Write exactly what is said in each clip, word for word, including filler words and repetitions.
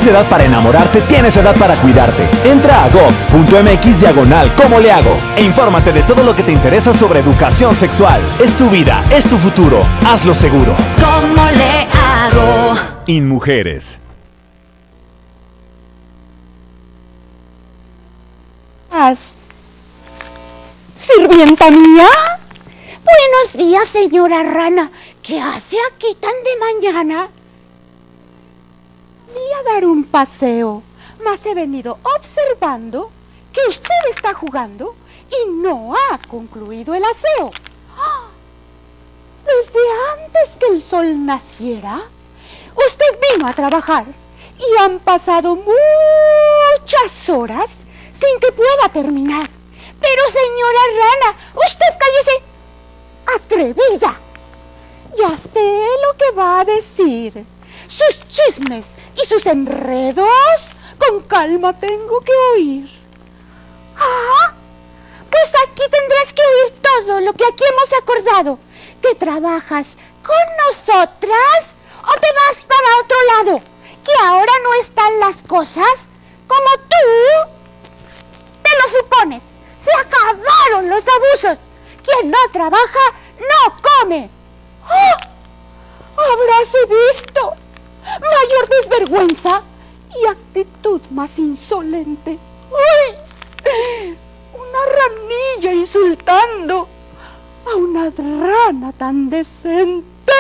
tienes edad para enamorarte, tienes edad para cuidarte. Entra a gov.mx diagonal ¿Cómo le hago? E infórmate de todo lo que te interesa sobre educación sexual. Es tu vida, es tu futuro. Hazlo seguro. ¿Cómo le hago? InMujeres. ¿Sirvienta mía? Buenos días, señora rana. ¿Qué hace aquí tan de mañana? Voy a dar un paseo, mas he venido observando que usted está jugando y no ha concluido el aseo. Desde antes que el sol naciera, usted vino a trabajar y han pasado muchas horas sin que pueda terminar. Pero, señora rana, usted cállese. Atrevida. Ya sé lo que va a decir. Sus chismes y sus enredos, con calma tengo que oír. Ah, pues aquí tendrás que oír todo lo que aquí hemos acordado. ¿Que trabajas con nosotras o te vas para otro lado? ¿Que ahora no están las cosas como tú te lo supones? ¡Se acabaron los abusos! Quien no trabaja, no come. ¡Oh! Habráse visto mayor desvergüenza y actitud más insolente. ¡Uy! Una ranilla insultando a una rana tan decente.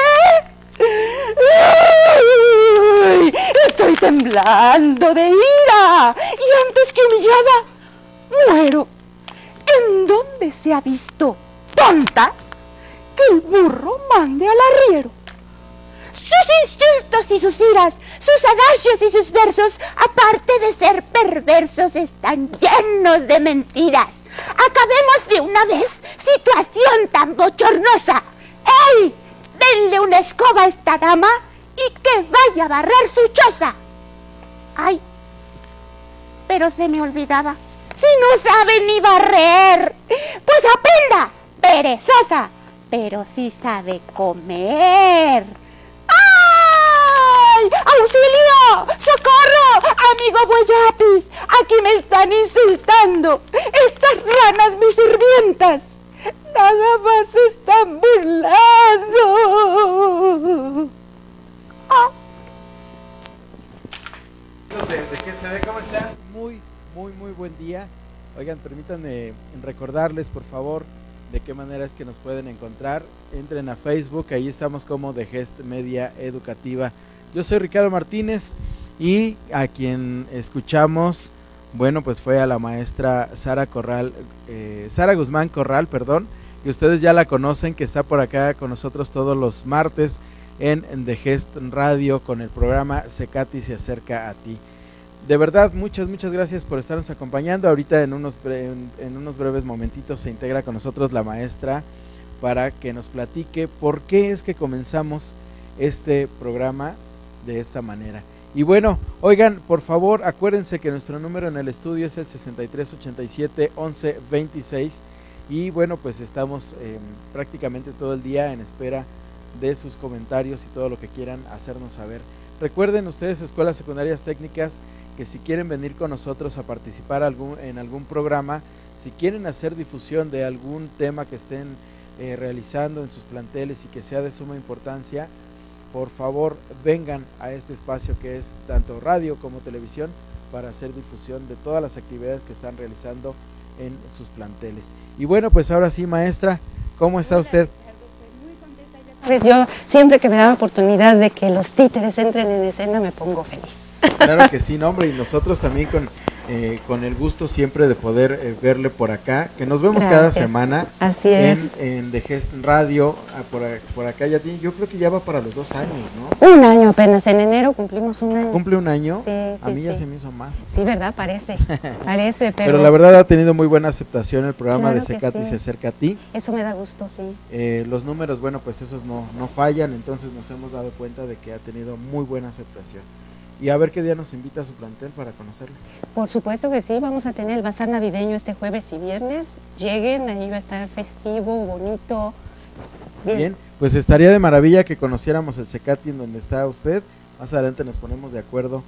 ¡Uy! Estoy temblando de ira y antes que humillada muero. ¿En dónde se ha visto, tonta, que el burro mande al arriero? Sus insultos y sus iras, sus adagios y sus versos, aparte de ser perversos, están llenos de mentiras. Acabemos de una vez situación tan bochornosa. ¡Ey! Denle una escoba a esta dama y que vaya a barrer su choza. ¡Ay! Pero se me olvidaba. Si no sabe ni barrer, pues aprenda, perezosa, pero sí sabe comer. ¡Ay! ¡Auxilio! ¡Socorro! ¡Amigo Boyapis! Aquí me están insultando. Estas ranas, mis sirvientas, nada más se están burlando. ¡Ah! ¿De, de qué se ve? ¿Cómo están? Muy, muy, muy buen día. Oigan, permítanme recordarles, por favor, de qué manera es que nos pueden encontrar. Entren a Facebook, ahí estamos como The Gest Media Educativa. Yo soy Ricardo Martínez y a quien escuchamos, bueno, pues fue a la maestra Sara Corral, eh, Sara Guzmán Corral, perdón, que ustedes ya la conocen, que está por acá con nosotros todos los martes en, en The Gest Radio con el programa Secati se acerca a ti. De verdad, muchas, muchas gracias por estarnos acompañando. Ahorita en unos, en, en unos breves momentitos se integra con nosotros la maestra para que nos platique por qué es que comenzamos este programa de esta manera. Y bueno, oigan, por favor, acuérdense que nuestro número en el estudio es el sesenta y tres ochenta y siete once veintiséis y bueno, pues estamos eh, prácticamente todo el día en espera de sus comentarios y todo lo que quieran hacernos saber. Recuerden ustedes, escuelas secundarias técnicas, que si quieren venir con nosotros a participar algún, en algún programa, si quieren hacer difusión de algún tema que estén eh, realizando en sus planteles y que sea de suma importancia, por favor vengan a este espacio que es tanto radio como televisión para hacer difusión de todas las actividades que están realizando en sus planteles. Y bueno, pues ahora sí, maestra, ¿cómo está usted? Pues yo siempre que me da la oportunidad de que los títeres entren en escena me pongo feliz. Claro que sí, no, hombre, y nosotros también con, eh, con el gusto siempre de poder eh, verle por acá, que nos vemos Gracias. cada semana. Así es. En, en The Gest Radio, por, por acá ya tiene, yo creo que ya va para los dos años, ¿no? Un año apenas, en enero cumplimos un año. ¿Cumple un año? Sí, sí, A mí sí. ya se me hizo más. Sí, ¿verdad? Parece, parece, pero... Pero la verdad ha tenido muy buena aceptación el programa claro de Secati sí. se acerca a ti. Eso me da gusto, sí. Eh, los números, bueno, pues esos no, no fallan, entonces nos hemos dado cuenta de que ha tenido muy buena aceptación. Y a ver qué día nos invita a su plantel para conocerlo. Por supuesto que sí, vamos a tener el bazar navideño este jueves y viernes. Lleguen, ahí va a estar festivo, bonito. Bien, Bien pues estaría de maravilla que conociéramos el Secati en donde está usted. Más adelante nos ponemos de acuerdo Claro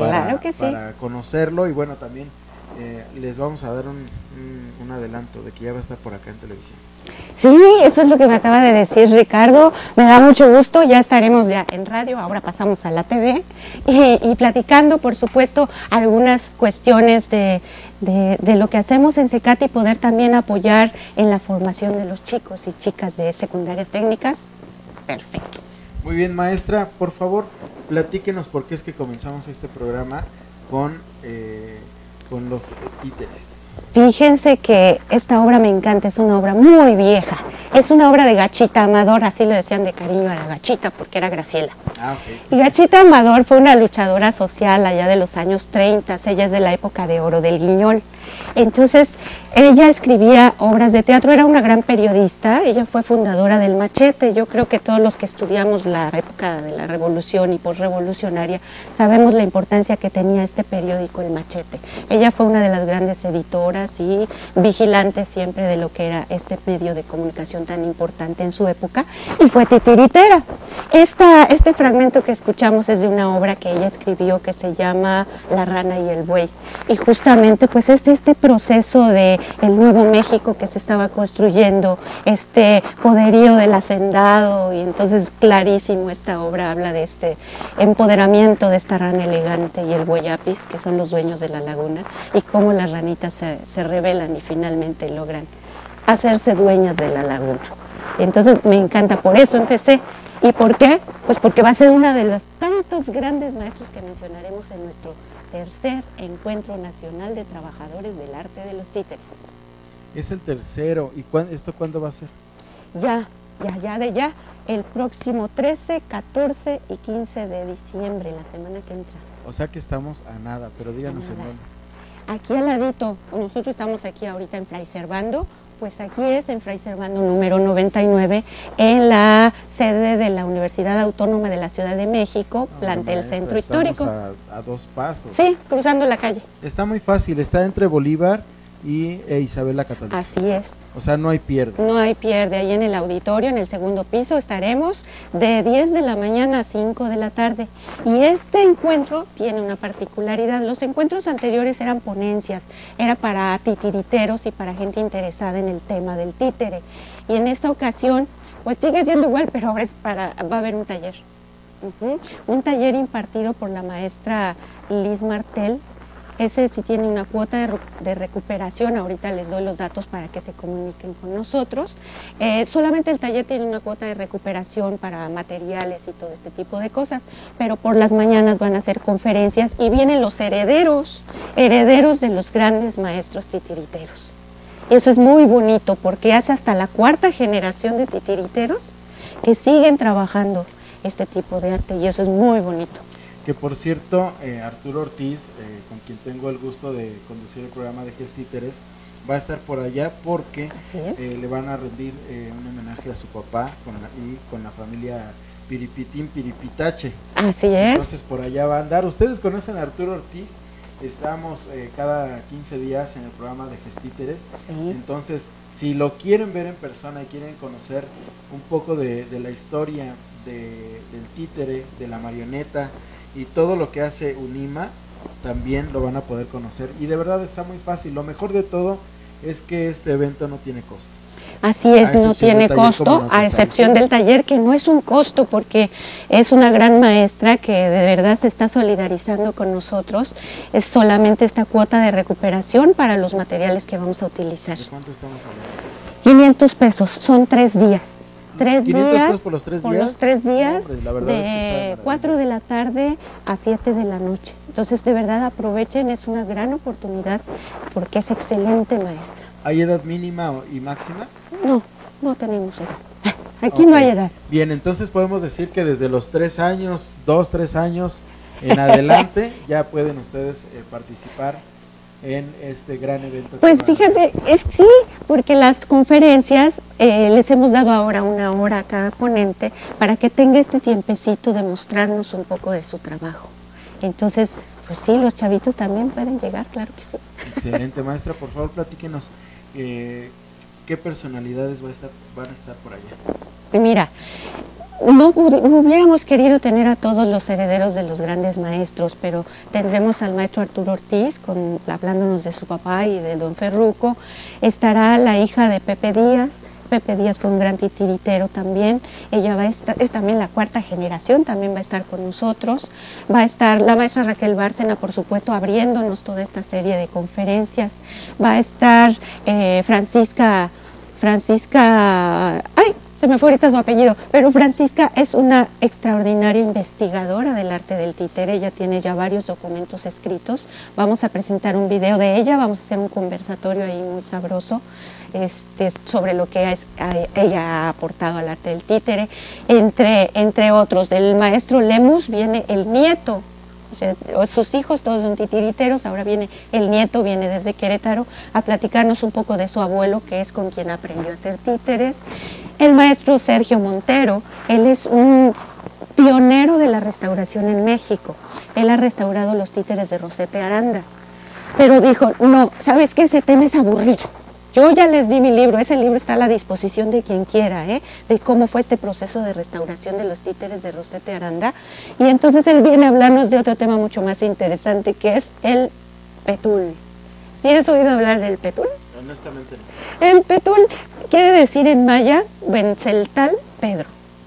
Claro para, que sí. para conocerlo y bueno, también eh, les vamos a dar un, un, un adelanto de que ya va a estar por acá en televisión. Sí, eso es lo que me acaba de decir Ricardo, me da mucho gusto, ya estaremos ya en radio, ahora pasamos a la T V y, y platicando, por supuesto, algunas cuestiones de, de, de lo que hacemos en CECAT y poder también apoyar en la formación de los chicos y chicas de secundarias técnicas. Perfecto. Muy bien, maestra, por favor, platíquenos por qué es que comenzamos este programa con, eh, con los títeres. Fíjense que esta obra me encanta, es una obra muy vieja, es una obra de Gachita Amador, así le decían de cariño a la Gachita porque era Graciela. Ah, okay. Y Gachita Amador fue una luchadora social allá de los años treinta, ella es de la época de oro del Guiñol. Entonces ella escribía obras de teatro, era una gran periodista, ella fue fundadora del Machete. Yo creo que todos los que estudiamos la época de la revolución y posrevolucionaria sabemos la importancia que tenía este periódico, el Machete. Ella fue una de las grandes editoras y vigilante siempre de lo que era este medio de comunicación tan importante en su época y fue titiritera. Esta, este fragmento que escuchamos es de una obra que ella escribió que se llama La rana y el buey y justamente pues es este proceso de el Nuevo México que se estaba construyendo, este poderío del hacendado y entonces clarísimo esta obra habla de este empoderamiento de esta rana elegante y el buey apis que son los dueños de la laguna y cómo las ranitas se, se rebelan y finalmente logran hacerse dueñas de la laguna. Entonces me encanta, por eso empecé. ¿Y por qué? Pues porque va a ser una de los tantos grandes maestros que mencionaremos en nuestro tercer Encuentro Nacional de Trabajadores del Arte de los Títeres. Es el tercero, ¿y cuán, esto cuándo va a ser? Ya, ya, ya de ya, el próximo trece, catorce y quince de diciembre, la semana que entra. O sea que estamos a nada, pero díganos en dónde. Aquí al ladito, nosotros estamos aquí ahorita en Fray Servando, pues aquí es en Fray Servando número noventa y nueve, en la sede de la Universidad Autónoma de la Ciudad de México, No, plantel maestra, Centro Histórico. A, a dos pasos. Sí, cruzando la calle. Está muy fácil, está entre Bolívar y e Isabel la Católica. Así es. O sea, no hay pierde. No hay pierde, ahí en el auditorio, en el segundo piso, estaremos de diez de la mañana a cinco de la tarde. Y este encuentro tiene una particularidad. Los encuentros anteriores eran ponencias, era para titiriteros y para gente interesada en el tema del títere. Y en esta ocasión, pues sigue siendo igual, pero ahora es para, va a haber un taller. Uh-huh. Un taller impartido por la maestra Liz Martel. Ese sí tiene una cuota de, de recuperación, ahorita les doy los datos para que se comuniquen con nosotros. Eh, solamente el taller tiene una cuota de recuperación para materiales y todo este tipo de cosas, pero por las mañanas van a hacer conferencias y vienen los herederos, herederos de los grandes maestros titiriteros. Y eso es muy bonito porque hace hasta la cuarta generación de titiriteros que siguen trabajando este tipo de arte y eso es muy bonito. Que por cierto, eh, Arturo Ortiz, eh, con quien tengo el gusto de conducir el programa de Gestíteres, va a estar por allá porque eh, le van a rendir eh, un homenaje a su papá con la, y con la familia Piripitín Piripitache. Así es. Entonces por allá va a andar. Ustedes conocen a Arturo Ortiz, estamos eh, cada quince días en el programa de Gestíteres. Sí. Entonces, si lo quieren ver en persona y quieren conocer un poco de, de la historia de, del títere, de la marioneta, y todo lo que hace UNIMA también lo van a poder conocer y de verdad está muy fácil. Lo mejor de todo es que este evento no tiene costo. Así es, no tiene costo, a excepción del taller, que no es un costo porque es una gran maestra que de verdad se está solidarizando con nosotros. Es solamente esta cuota de recuperación para los materiales que vamos a utilizar. ¿De cuánto estamos hablando? quinientos pesos, son tres días. Tres días, por los tres por días, los tres días no, hombre, de es que cuatro de la tarde a siete de la noche. Entonces, de verdad, aprovechen, es una gran oportunidad porque es excelente maestra. ¿Hay edad mínima y máxima? No, no tenemos edad. Aquí okay. no hay edad. Bien, entonces podemos decir que desde los tres años, dos, tres años en adelante, ya pueden ustedes eh, participar en este gran evento. Pues fíjate, es sí, porque las conferencias eh, les hemos dado ahora una hora a cada ponente para que tenga este tiempecito de mostrarnos un poco de su trabajo. Entonces, pues sí, los chavitos también pueden llegar, claro que sí. Excelente, maestra, por favor platíquenos eh, qué personalidades va a estar, van a estar por allá. Mira, no, no hubiéramos querido tener a todos los herederos de los grandes maestros, pero tendremos al maestro Arturo Ortiz, con, hablándonos de su papá y de don Ferruco. Estará la hija de Pepe Díaz. Pepe Díaz fue un gran titiritero también. Ella va a estar, es también la cuarta generación, también va a estar con nosotros. Va a estar la maestra Raquel Bárcena, por supuesto, abriéndonos toda esta serie de conferencias. Va a estar eh, Francisca, Francisca, ay, se me fue ahorita su apellido, pero Francisca es una extraordinaria investigadora del arte del títere. Ella tiene ya varios documentos escritos. Vamos a presentar un video de ella, vamos a hacer un conversatorio ahí muy sabroso. Este, sobre lo que es, a, ella ha aportado al arte del títere, entre, entre otros. Del maestro Lemus viene el nieto, o sea, sus hijos todos son titiriteros, ahora viene el nieto, viene desde Querétaro a platicarnos un poco de su abuelo, que es con quien aprendió a hacer títeres. El maestro Sergio Montero, él es un pionero de la restauración en México. Él ha restaurado los títeres de Rosete Aranda, pero dijo, no, ¿sabes qué? Ese tema es aburrido. Yo ya les di mi libro, ese libro está a la disposición de quien quiera, ¿eh? De cómo fue este proceso de restauración de los títeres de Rosete Aranda. Y entonces él viene a hablarnos de otro tema mucho más interesante, que es el petul. ¿Sí has oído hablar del petul? Honestamente no. El petul quiere decir en maya, Benceltal Pedro.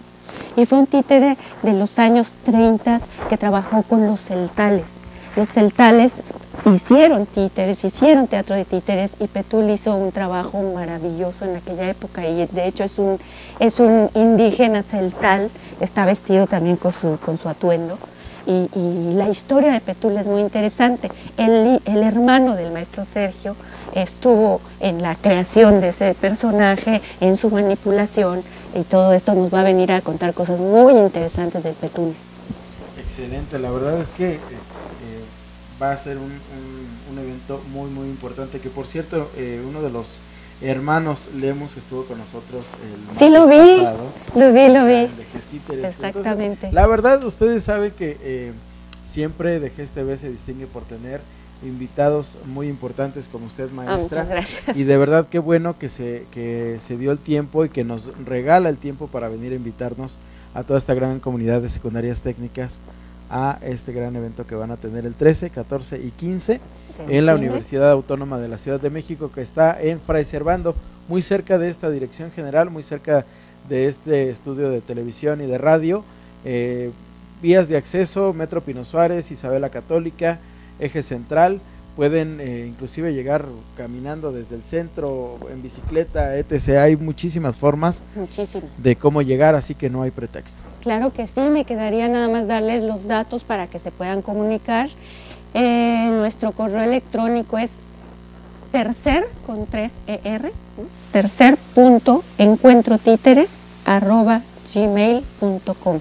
Y fue un títere de los años treinta que trabajó con los celtales. Los celtales hicieron títeres, hicieron teatro de títeres, y Petul hizo un trabajo maravilloso en aquella época, y de hecho es un, es un indígena celtal, está vestido también con su, con su atuendo, y, y la historia de Petul es muy interesante. El, el hermano del maestro Sergio estuvo en la creación de ese personaje, en su manipulación, y todo esto nos va a venir a contar cosas muy interesantes del Petul. Excelente, la verdad es que... Eh, va a ser un, un, un evento muy muy importante, que por cierto eh, uno de los hermanos Lemus estuvo con nosotros el sí lo vi, pasado, lo vi, lo vi, de Gestíteres. Exactamente. Entonces, la verdad, ustedes saben que eh, siempre de Gest T V se distingue por tener invitados muy importantes como usted, maestra. Ah, muchas gracias. Y de verdad qué bueno que se, que se dio el tiempo y que nos regala el tiempo para venir a invitarnos a toda esta gran comunidad de secundarias técnicas a este gran evento que van a tener el trece, catorce y quince en la Universidad Autónoma de la Ciudad de México, que está en Fray Servando, muy cerca de esta dirección general, muy cerca de este estudio de televisión y de radio. Eh, vías de acceso: Metro Pino Suárez, Isabela Católica, Eje Central. Pueden eh, inclusive llegar caminando desde el centro, en bicicleta, etcétera. Hay muchísimas formas Muchísimas. de cómo llegar, así que no hay pretexto. Claro que sí, me quedaría nada más darles los datos para que se puedan comunicar. Eh, nuestro correo electrónico es tercer con tres er, tercer punto encuentro títeres arroba gmail punto com.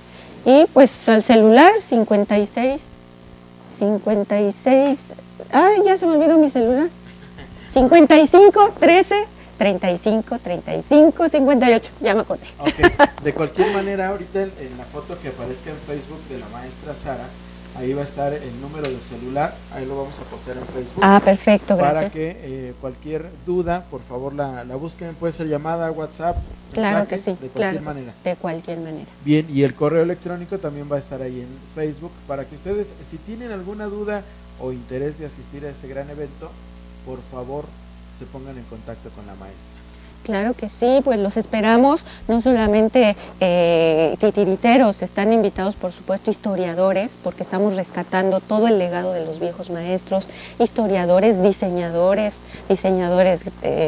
Y pues al celular cincuenta y seis, cincuenta y seis, ay, ya se me olvidó mi celular, cincuenta y cinco, trece, treinta y cinco, treinta y cinco, cincuenta y ocho, ya me acordé. Okay. De cualquier manera, ahorita en, en la foto que aparezca en Facebook de la maestra Sara, ahí va a estar el número de celular, ahí lo vamos a postear en Facebook. Ah, perfecto, gracias. Para que eh, cualquier duda, por favor, la, la busquen, puede ser llamada, WhatsApp, Claro mensaje, que sí, de cualquier claro, manera. de cualquier manera. Bien, y el correo electrónico también va a estar ahí en Facebook, para que ustedes, si tienen alguna duda o interés de asistir a este gran evento, por favor, se pongan en contacto con la maestra. Claro que sí, pues los esperamos, no solamente eh, titiriteros, están invitados por supuesto historiadores, porque estamos rescatando todo el legado de los viejos maestros, historiadores, diseñadores, diseñadores eh,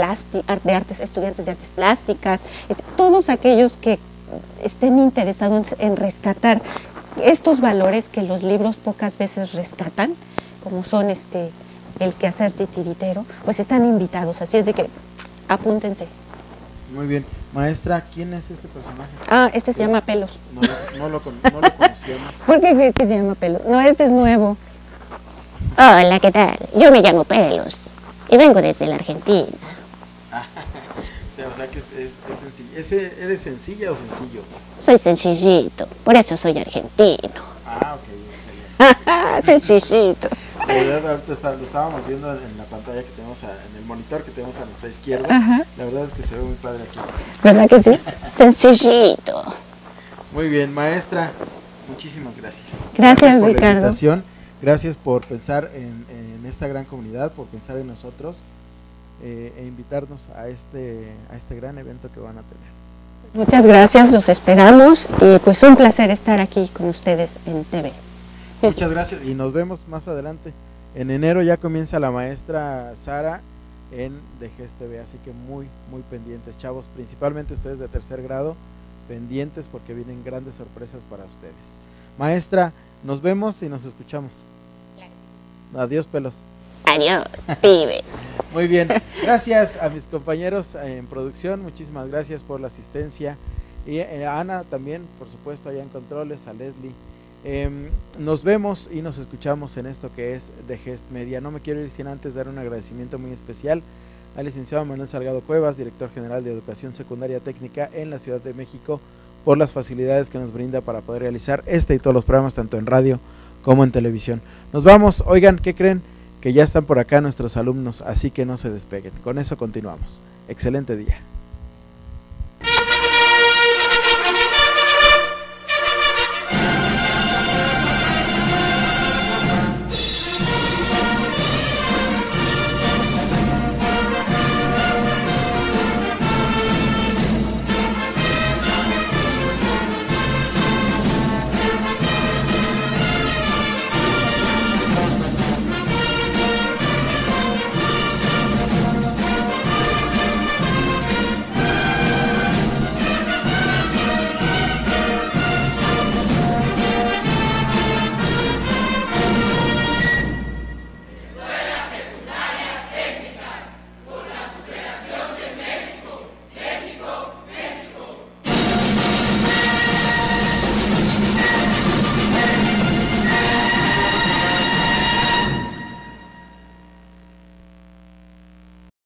de artes, estudiantes de artes plásticas, este, todos aquellos que estén interesados en rescatar estos valores que los libros pocas veces rescatan, como son este el quehacer titiritero, pues están invitados, así es de que apúntense. Muy bien. Maestra, ¿quién es este personaje? Ah, este se llama Pelos. No, no, lo, no lo conocíamos. ¿Por qué crees que se llama Pelos? No, este es nuevo. Hola, ¿qué tal? Yo me llamo Pelos y vengo desde la Argentina. O sea que es, es, es sencillo. ¿Ese, ¿Eres sencilla o sencillo? Soy sencillito, por eso soy argentino. Ah, ok, excelente. Sencillito. La verdad, ahorita está, lo estábamos viendo en la pantalla que tenemos, a, en el monitor que tenemos a nuestra izquierda. Ajá. La verdad es que se ve muy padre aquí. ¿Verdad que sí? Sencillito. Muy bien, maestra, muchísimas gracias. Gracias, gracias por Ricardo. la invitación, gracias por pensar en, en esta gran comunidad, por pensar en nosotros eh, e invitarnos a este, a este gran evento que van a tener. Muchas gracias, los esperamos y pues un placer estar aquí con ustedes en T V. Muchas gracias y nos vemos más adelante. En enero ya comienza la maestra Sara en D G E S T V, así que muy, muy pendientes, chavos, principalmente ustedes de tercer grado, pendientes porque vienen grandes sorpresas para ustedes. Maestra, nos vemos y nos escuchamos. Adiós, pelos. Adiós, pibe. Muy bien, gracias a mis compañeros en producción, muchísimas gracias por la asistencia y a Ana también, por supuesto, allá en controles, a Leslie. Eh, nos vemos y nos escuchamos en esto que es D G E S T Media. No me quiero ir sin antes dar un agradecimiento muy especial al licenciado Manuel Salgado Cuevas, director general de Educación Secundaria Técnica en la Ciudad de México, por las facilidades que nos brinda para poder realizar este y todos los programas, tanto en radio como en televisión. Nos vamos, oigan, ¿qué creen? Que ya están por acá nuestros alumnos, así que no se despeguen. Con eso continuamos. Excelente día.